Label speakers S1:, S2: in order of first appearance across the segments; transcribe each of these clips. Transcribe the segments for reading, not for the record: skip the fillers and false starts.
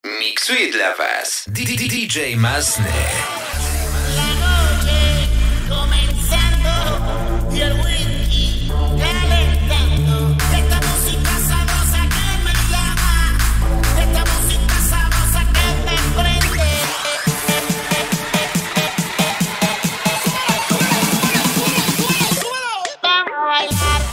S1: Miksuje dla Was DJ Masny.
S2: La noche comenzando y el whisky calentando. Esta música sabrosa que me llama, esta música sabrosa que me prende. Vamos a bailar.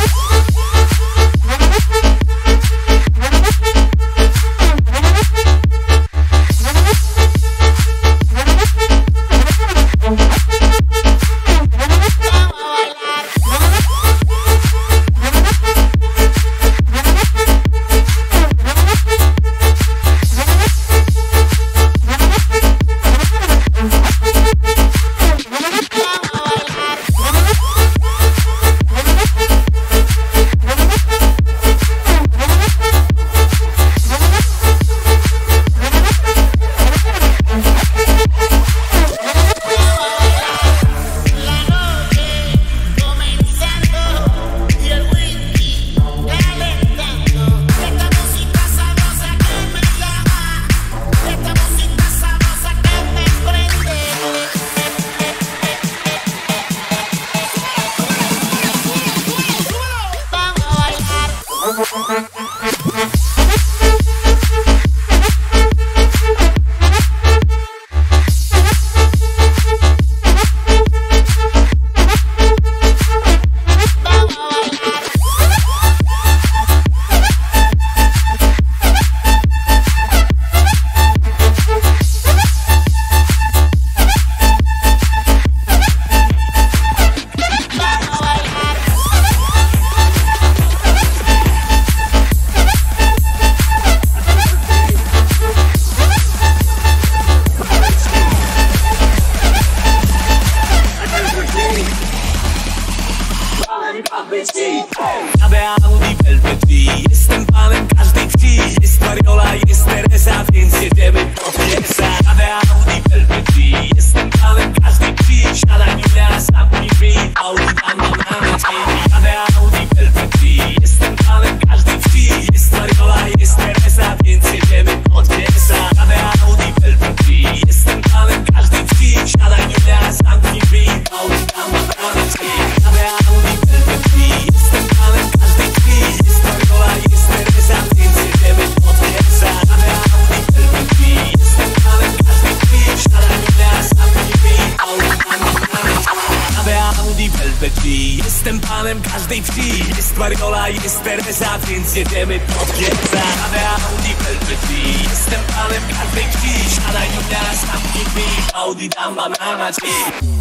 S3: Jadę Audi Velvet V, jestem panem każdej wsi. Jest Mariola, jest Teresa, więc jedziemy do piesa. Jadę Audi Velvet V, jestem panem każdej wsi. Siadaj Julia, zamknij drzwi, Audi tam mam na nadziei. Jadę Audi Velvet V, jestem panem każdej wsi. Jest Mariola, jest Teresa, więc jedziemy do piesa. Jadę Audi Velvet V, jestem panem każdej wsi. Siadaj Julia, zamknij drzwi, Audi tam mam na nadziei. Jadę Audi Velvet V, jestem panem każdej wsi. Jest Mariola, jest Teresa, więc jedziemy do piesa. Jadę Audi Velvet V, jestem panem każdej wsi. Siadaj Julia, zamknij drzwi, Audi tam mam na nadziei. Jadę Audi Velvet V, jestem panem każdej wsi. Jest Mariola, jest Teresa, więc jedziemy do piesa. Jadę Audi Velvet V, jestem panem każdej wsi. Siadaj Julia, zamknij drzwi, Audi tam mam na nadziei.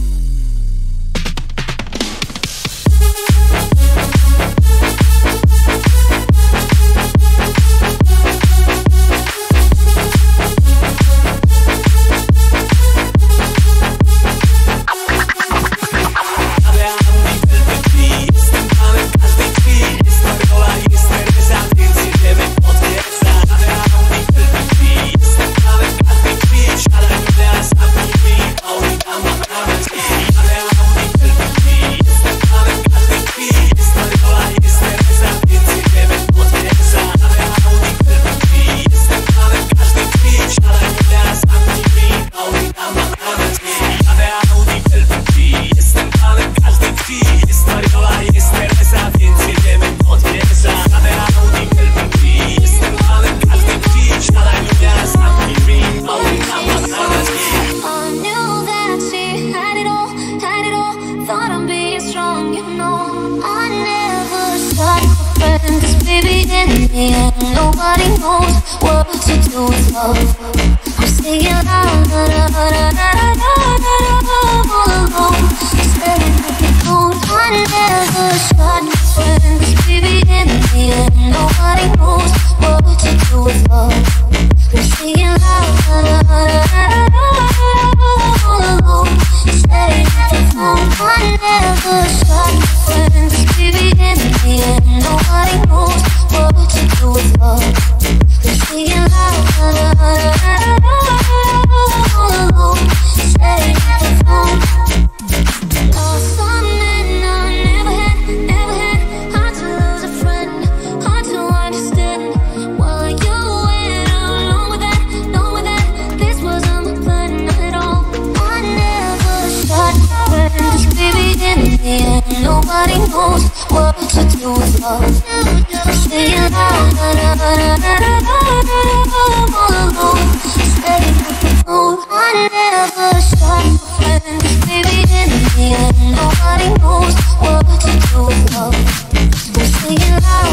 S4: Nobody knows what to do with love. I'm singing la la la la la la la all alone. Staring at the phone, I never shot my friends. Baby, in the end, nobody knows what to do with love. I'm singing la la la la la la all alone. Staring at the phone, I never shot my friends. Baby, in the end, nobody knows what to do with love. I'm singing la la la la la all alone. Staring at the phone. Lost something I never had. Hard to lose a friend, hard to understand. While you went along fall. Singing loud, all alone. Steady with the phone, I never stop. Baby, in the end, nobody knows what to do with love. I'm singing loud,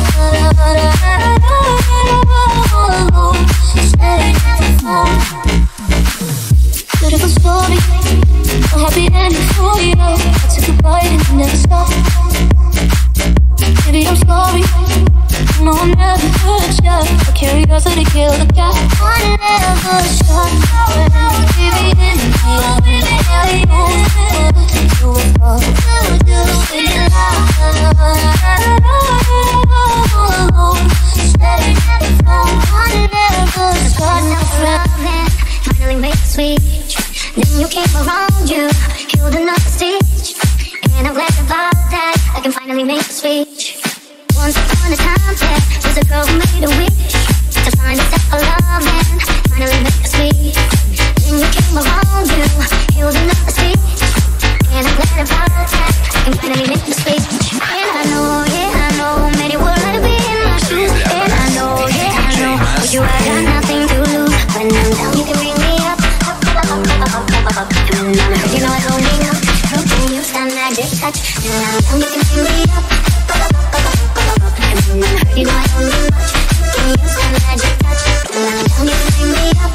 S4: all alone. Steady with the phone. Beautiful story, a happy ending for you. I took a bite and you never stopped. Baby, I'm sorry, no, I never hurt ya. My curiosity killed the cat. I never shot. Baby, in the end, nobody knows what to do with love. Singing loud, alone. Steady at the phone, I never shot. Finally made the switch. Then you came around, you healed another stitch. And I'm glad about that, I can finally make the switch. Once upon a time, there was a girl who made a wish to find herself a love and finally make the switch. Then you came around, you healed another stitch. And I'm glad about that, I can finally make the switch. And I know, yeah, I know, many would like to be in my shoes. And I know, yeah, I know, with you I got nothing to lose. When I'm down, you can bring me up. You know I don't need no. So can you stand magic touch? And I'm down, you can bring me up. You know I don't need much. Can you stand magic touch? And I'm down, you can bring me up.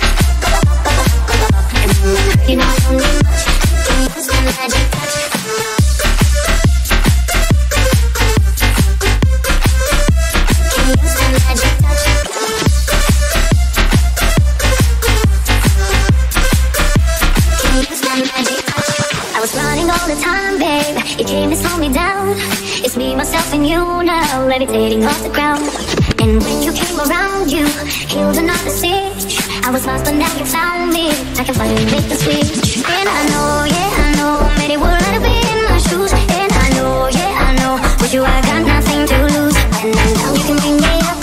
S4: You know I don't need much. Can you stand magic touch? Can you stand magic touch? I was running all the time, babe. You came to slow me down. It's me, myself, and you now, levitating off the ground. And when you came around, you healed another stitch. I was lost, but now you found me. I can finally make the switch. And I know, yeah, I know, many would like to be in my shoes. And I know, yeah, I know, with you I got nothing to lose. And now you can bring me up.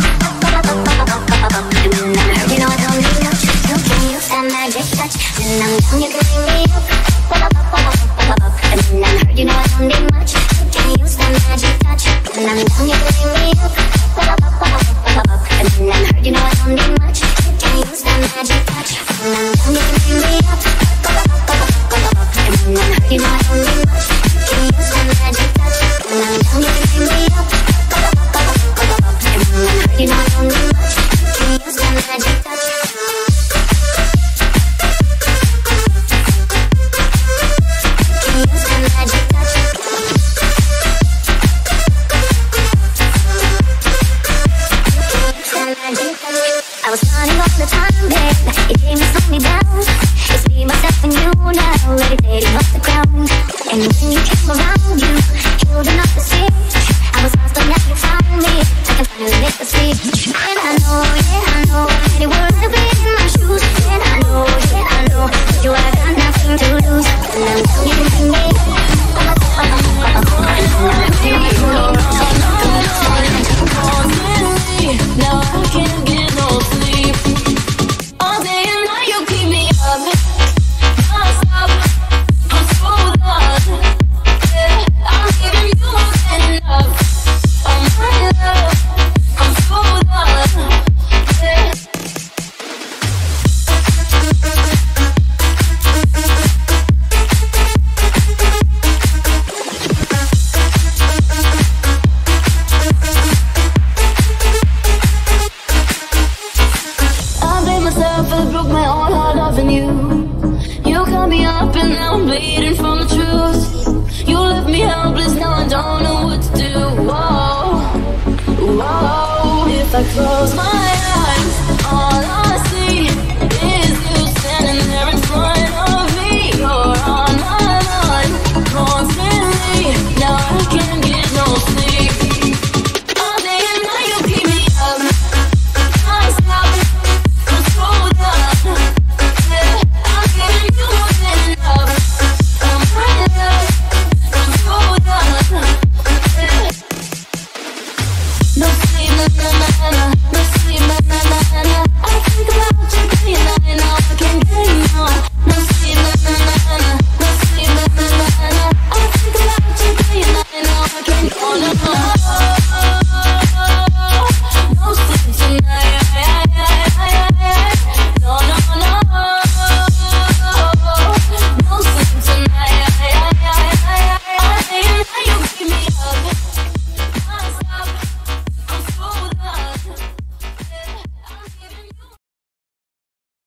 S4: You know I don't need much. So can you stand magic touch? And I'm down, you can bring me up. You know I don't need much. Can you stand magic touch? And I'm down, you can bring me up. You know I don't need much. Can you stand magic touch? And I'm down, you can bring me up. You know I don't need much. Can you stand magic touch? And I'm down, you can bring me up. You know I don't need much. Can you stand magic touch? I was running all the time, babe. You came to slow me down. It's me, myself, and you now, levitating off the ground. And when you came around, you healed another stitch. I was lost, but now you found me. I can finally make the switch. And I know, yeah, I know, many words to be in my shoes. And I know, yeah, I know, with you I got nothing to lose. And I'm down, you can bring me up. Now I can't get no sleep. All day and night you keep me up. Non-stop, I'm so done. Yeah, I'm giving you more than enough. Oh my love, I'm so done. Yeah. Bleeding from the truth. You left me helpless, now I don't know what to do. Whoa, whoa. If I close my eyes